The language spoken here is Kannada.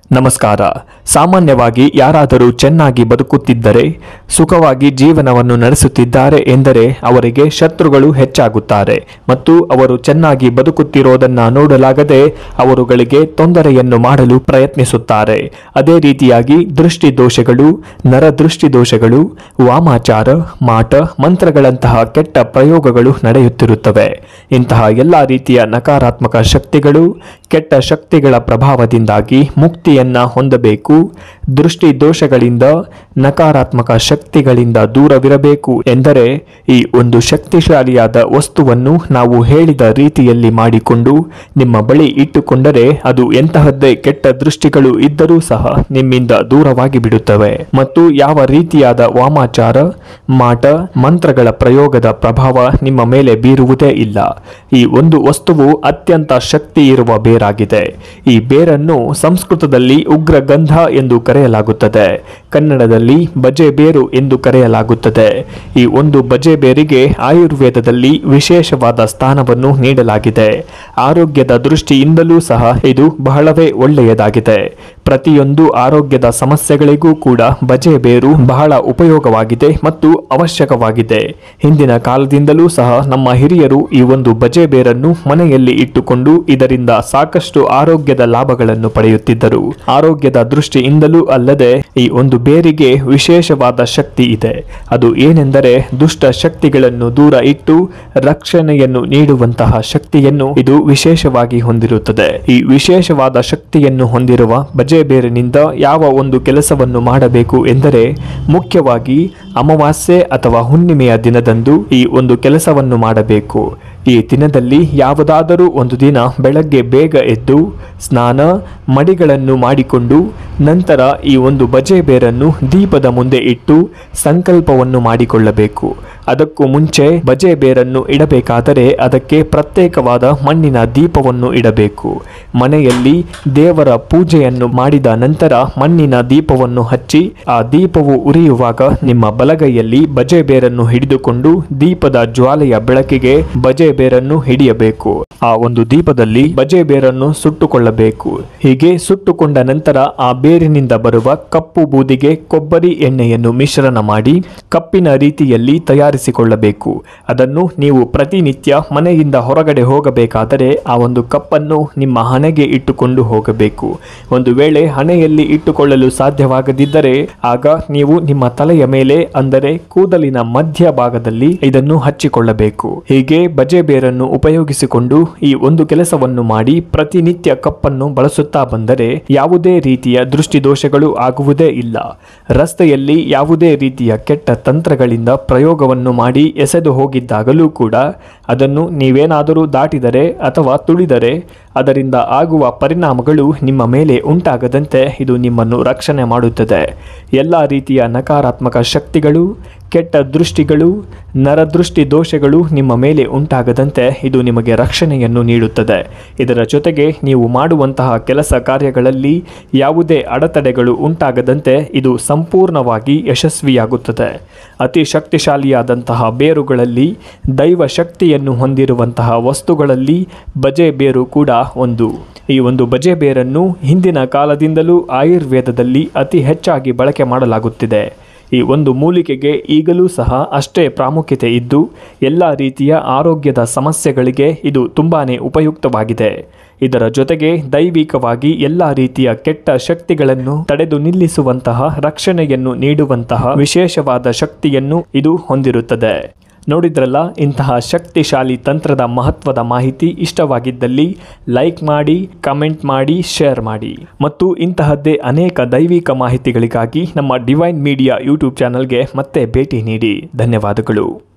ನಮಸ್ಕಾರ. ಸಾಮಾನ್ಯವಾಗಿ ಯಾರಾದರೂ ಚೆನ್ನಾಗಿ ಬದುಕುತ್ತಿದ್ದರೆ, ಸುಖವಾಗಿ ಜೀವನವನ್ನು ನಡೆಸುತ್ತಿದ್ದಾರೆ ಎಂದರೆ ಅವರಿಗೆ ಶತ್ರುಗಳು ಹೆಚ್ಚಾಗುತ್ತಾರೆ ಮತ್ತು ಅವರು ಚೆನ್ನಾಗಿ ಬದುಕುತ್ತಿರೋದನ್ನ ನೋಡಲಾಗದೆ ಅವರುಗಳಿಗೆ ತೊಂದರೆಯನ್ನು ಮಾಡಲು ಪ್ರಯತ್ನಿಸುತ್ತಾರೆ. ಅದೇ ರೀತಿಯಾಗಿ ದೃಷ್ಟಿ ದೋಷಗಳು, ನರದೃಷ್ಟಿ ದೋಷಗಳು, ವಾಮಾಚಾರ, ಮಾಟ, ಮಂತ್ರಗಳಂತಹ ಕೆಟ್ಟ ಪ್ರಯೋಗಗಳು ನಡೆಯುತ್ತಿರುತ್ತವೆ. ಇಂತಹ ಎಲ್ಲ ರೀತಿಯ ನಕಾರಾತ್ಮಕ ಶಕ್ತಿಗಳು, ಕೆಟ್ಟ ಶಕ್ತಿಗಳ ಪ್ರಭಾವದಿಂದಾಗಿ ಮುಕ್ತಿಯನ್ನ ಹೊಂದಬೇಕು. ದೃಷ್ಟಿ ದೋಷಗಳಿಂದ, ನಕಾರಾತ್ಮಕ ಶಕ್ತಿಗಳಿಂದ ದೂರವಿರಬೇಕು ಎಂದರೆ ಈ ಒಂದು ಶಕ್ತಿಶಾಲಿಯಾದ ವಸ್ತುವನ್ನು ನಾವು ಹೇಳಿದ ರೀತಿಯಲ್ಲಿ ಮಾಡಿಕೊಂಡು ನಿಮ್ಮ ಬಳಿ ಇಟ್ಟುಕೊಂಡರೆ ಅದು ಎಂತಹದ್ದೇ ಕೆಟ್ಟ ದೃಷ್ಟಿಗಳು ಇದ್ದರೂ ಸಹ ನಿಮ್ಮಿಂದ ದೂರವಾಗಿ ಬಿಡುತ್ತವೆ ಮತ್ತು ಯಾವ ರೀತಿಯಾದ ವಾಮಾಚಾರ, ಮಾಟ, ಮಂತ್ರಗಳ ಪ್ರಯೋಗದ ಪ್ರಭಾವ ನಿಮ್ಮ ಮೇಲೆ ಬೀರುವುದೇ ಇಲ್ಲ. ಈ ಒಂದು ವಸ್ತುವು ಅತ್ಯಂತ ಶಕ್ತಿ ಇರುವ ಬೇರಾಗಿದೆ. ಈ ಬೇರನ್ನು ಸಂಸ್ಕೃತದಲ್ಲಿ ಉಗ್ರಗಂಧ ಎಂದು ಕರೆಯಲಾಗುತ್ತದೆ, ಕನ್ನಡದಲ್ಲಿ ಬಜೆ ಬೇರು ಎಂದು ಕರೆಯಲಾಗುತ್ತದೆ. ಈ ಒಂದು ಬಜೆ ಬೇರಿಗೆ ಆಯುರ್ವೇದದಲ್ಲಿ ವಿಶೇಷವಾದ ಸ್ಥಾನವನ್ನು ನೀಡಲಾಗಿದೆ. ಆರೋಗ್ಯದ ದೃಷ್ಟಿಯಿಂದಲೂ ಸಹ ಇದು ಬಹಳವೇ ಒಳ್ಳೆಯದಾಗಿದೆ. ಪ್ರತಿಯೊಂದು ಆರೋಗ್ಯದ ಸಮಸ್ಯೆಗಳಿಗೂ ಕೂಡ ಬಜೆ ಬೇರು ಬಹಳ ಉಪಯೋಗವಾಗಿದೆ ಮತ್ತು ಅವಶ್ಯಕವಾಗಿದೆ. ಹಿಂದಿನ ಕಾಲದಿಂದಲೂ ಸಹ ನಮ್ಮ ಹಿರಿಯರು ಈ ಒಂದು ಬಜೆ ಬೇರನ್ನು ಮನೆಯಲ್ಲಿ ಇಟ್ಟುಕೊಂಡು ಇದರಿಂದ ಸಾಕಷ್ಟು ಆರೋಗ್ಯದ ಲಾಭಗಳನ್ನು ಪಡೆಯುತ್ತಿದ್ದರು. ಆರೋಗ್ಯದ ದೃಷ್ಟಿಯಿಂದಲೂ ಅಲ್ಲದೆ ಈ ಒಂದು ಬೇರಿಗೆ ವಿಶೇಷವಾದ ಶಕ್ತಿ ಇದೆ. ಅದು ಏನೆಂದರೆ ದುಷ್ಟ ಶಕ್ತಿಗಳನ್ನು ದೂರ ಇಟ್ಟು ರಕ್ಷಣೆಯನ್ನು ನೀಡುವಂತಹ ಶಕ್ತಿಯನ್ನು ಇದು ವಿಶೇಷವಾಗಿ ಹೊಂದಿರುತ್ತದೆ. ಈ ವಿಶೇಷವಾದ ಶಕ್ತಿಯನ್ನು ಹೊಂದಿರುವ ಬಜೆ ಬೇರಿನಿಂದ ಯಾವ ಒಂದು ಕೆಲಸವನ್ನು ಮಾಡಬೇಕು ಎಂದರೆ, ಮುಖ್ಯವಾಗಿ ಅಮಾವಾಸ್ಯೆ ಅಥವಾ ಹುಣ್ಣಿಮೆಯ ದಿನದಂದು ಈ ಒಂದು ಕೆಲಸವನ್ನು ಮಾಡಬೇಕು. ಈ ದಿನದಲ್ಲಿ ಯಾವುದಾದರೂ ಒಂದು ದಿನ ಬೆಳಗ್ಗೆ ಬೇಗ ಎದ್ದು ಸ್ನಾನ ಮಡಿಗಳನ್ನು ಮಾಡಿಕೊಂಡು ನಂತರ ಈ ಒಂದು ಬಜೆ ಬೇರನ್ನು ದೀಪದ ಮುಂದೆ ಇಟ್ಟು ಸಂಕಲ್ಪವನ್ನು ಮಾಡಿಕೊಳ್ಳಬೇಕು. ಅದಕ್ಕೂ ಮುಂಚೆ ಬಜೆ ಬೇರನ್ನು ಇಡಬೇಕಾದರೆ ಅದಕ್ಕೆ ಪ್ರತ್ಯೇಕವಾದ ಮಣ್ಣಿನ ದೀಪವನ್ನು ಇಡಬೇಕು. ಮನೆಯಲ್ಲಿ ದೇವರ ಪೂಜೆಯನ್ನು ಮಾಡಿದ ನಂತರ ಮಣ್ಣಿನ ದೀಪವನ್ನು ಹಚ್ಚಿ ಆ ದೀಪವು ಉರಿಯುವಾಗ ನಿಮ್ಮ ಬಲಗೈಯಲ್ಲಿ ಬಜೆ ಬೇರನ್ನು ಹಿಡಿದುಕೊಂಡು ದೀಪದ ಜ್ವಾಲೆಯ ಬೆಳಕಿಗೆ ಬಜೆ ಬೇರನ್ನು ಹಿಡಿಯಬೇಕು. ಆ ಒಂದು ದೀಪದಲ್ಲಿ ಬಜೆ ಬೇರನ್ನು ಸುಟ್ಟುಕೊಳ್ಳಬೇಕು. ಹೀಗೆ ಸುಟ್ಟುಕೊಂಡ ನಂತರ ಆ ಬೇರಿನಿಂದ ಬರುವ ಕಪ್ಪು ಬೂದಿಗೆ ಕೊಬ್ಬರಿ ಎಣ್ಣೆಯನ್ನು ಮಿಶ್ರಣ ಮಾಡಿ ಕಪ್ಪಿನ ರೀತಿಯಲ್ಲಿ ತಯಾರಿಸಿಕೊಳ್ಳಬೇಕು. ಅದನ್ನು ನೀವು ಪ್ರತಿನಿತ್ಯ ಮನೆಯಿಂದ ಹೊರಗಡೆ ಹೋಗಬೇಕಾದರೆ ಆ ಒಂದು ಕಪ್ಪನ್ನು ನಿಮ್ಮ ಹಣೆಗೆ ಇಟ್ಟುಕೊಂಡು ಹೋಗಬೇಕು. ಒಂದು ವೇಳೆ ಹಣೆಯಲ್ಲಿ ಇಟ್ಟುಕೊಳ್ಳಲು ಸಾಧ್ಯವಾಗದಿದ್ದರೆ ಆಗ ನೀವು ನಿಮ್ಮ ತಲೆಯ ಮೇಲೆ, ಅಂದರೆ ಕೂದಲಿನ ಮಧ್ಯ ಭಾಗದಲ್ಲಿ ಇದನ್ನು ಹಚ್ಚಿಕೊಳ್ಳಬೇಕು. ಹೀಗೆ ಬಜೆ ಬೇರನ್ನು ಉಪಯೋಗಿಸಿಕೊಂಡು ಈ ಒಂದು ಕೆಲಸವನ್ನು ಮಾಡಿ ಪ್ರತಿನಿತ್ಯ ಕಪ್ಪನ್ನು ಬಳಸುತ್ತಾ ಬಂದರೆ ಯಾವುದೇ ರೀತಿಯ ದೃಷ್ಟಿ ದೋಷಗಳು ಆಗುವುದೇ ಇಲ್ಲ. ರಸ್ತೆಯಲ್ಲಿ ಯಾವುದೇ ರೀತಿಯ ಕೆಟ್ಟ ತಂತ್ರಗಳಿಂದ ಪ್ರಯೋಗವನ್ನು ಮಾಡಿ ಎಸೆದು ಹೋಗಿದ್ದಾಗಲೂ ಕೂಡ ಅದನ್ನು ನೀವೇನಾದರೂ ದಾಟಿದರೆ ಅಥವಾ ತುಳಿದರೆ ಅದರಿಂದ ಆಗುವ ಪರಿಣಾಮಗಳು ನಿಮ್ಮ ಮೇಲೆ ಉಂಟಾಗದಂತೆ ಇದು ನಿಮ್ಮನ್ನು ರಕ್ಷಣೆ ಮಾಡುತ್ತದೆ. ಎಲ್ಲ ರೀತಿಯ ನಕಾರಾತ್ಮಕ ಶಕ್ತಿಗಳು, ಕೆಟ್ಟ ದೃಷ್ಟಿಗಳು, ನರದೃಷ್ಟಿ ದೋಷಗಳು ನಿಮ್ಮ ಮೇಲೆ ಉಂಟಾಗದಂತೆ ಇದು ನಿಮಗೆ ರಕ್ಷಣೆಯನ್ನು ನೀಡುತ್ತದೆ. ಇದರ ಜೊತೆಗೆ ನೀವು ಮಾಡುವಂತಹ ಕೆಲಸ ಕಾರ್ಯಗಳಲ್ಲಿ ಯಾವುದೇ ಅಡೆತಡೆಗಳು ಉಂಟಾಗದಂತೆ ಇದು ಸಂಪೂರ್ಣವಾಗಿ ಯಶಸ್ವಿಯಾಗುತ್ತದೆ. ಅತಿ ಶಕ್ತಿಶಾಲಿಯಾದಂತಹ ಬೇರುಗಳಲ್ಲಿ, ದೈವ ಶಕ್ತಿಯನ್ನು ಹೊಂದಿರುವಂತಹ ವಸ್ತುಗಳಲ್ಲಿ ಬಜೆ ಬೇರು ಕೂಡ ಒಂದು. ಈ ಒಂದು ಬಜೆ ಬೇರನ್ನು ಹಿಂದಿನ ಕಾಲದಿಂದಲೂ ಆಯುರ್ವೇದದಲ್ಲಿ ಅತಿ ಹೆಚ್ಚಾಗಿ ಬಳಕೆ ಮಾಡಲಾಗುತ್ತಿದೆ. ಈ ಒಂದು ಮೂಲಿಕೆಗೆ ಈಗಲೂ ಸಹ ಅಷ್ಟೇ ಪ್ರಾಮುಖ್ಯತೆ ಇದ್ದು ಎಲ್ಲ ರೀತಿಯ ಆರೋಗ್ಯದ ಸಮಸ್ಯೆಗಳಿಗೆ ಇದು ತುಂಬಾನೇ ಉಪಯುಕ್ತವಾಗಿದೆ. ಇದರ ಜೊತೆಗೆ ದೈವಿಕವಾಗಿ ಎಲ್ಲ ರೀತಿಯ ಕೆಟ್ಟ ಶಕ್ತಿಗಳನ್ನು ತಡೆದು ನಿಲ್ಲಿಸುವಂತಹ, ರಕ್ಷಣೆಯನ್ನು ನೀಡುವಂತಹ ವಿಶೇಷವಾದ ಶಕ್ತಿಯನ್ನು ಇದು ಹೊಂದಿರುತ್ತದೆ. ನೋಡಿದ್ರಲ್ಲ, ಇಂತಹ ಶಕ್ತಿಶಾಲಿ ತಂತ್ರದ ಮಹತ್ವದ ಮಾಹಿತಿ ಇಷ್ಟವಾಗಿದ್ದಲ್ಲಿ ಲೈಕ್ ಮಾಡಿ, ಕಮೆಂಟ್ ಮಾಡಿ, ಶೇರ್ ಮಾಡಿ ಮತ್ತು ಇಂತಹದ್ದೇ ಅನೇಕ ದೈವಿಕ ಮಾಹಿತಿಗಳಿಗಾಗಿ ನಮ್ಮ ಡಿವೈನ್ ಮೀಡಿಯಾ ಯೂಟ್ಯೂಬ್ ಚಾನಲ್ಗೆ ಮತ್ತೆ ಭೇಟಿ ನೀಡಿ. ಧನ್ಯವಾದಗಳು.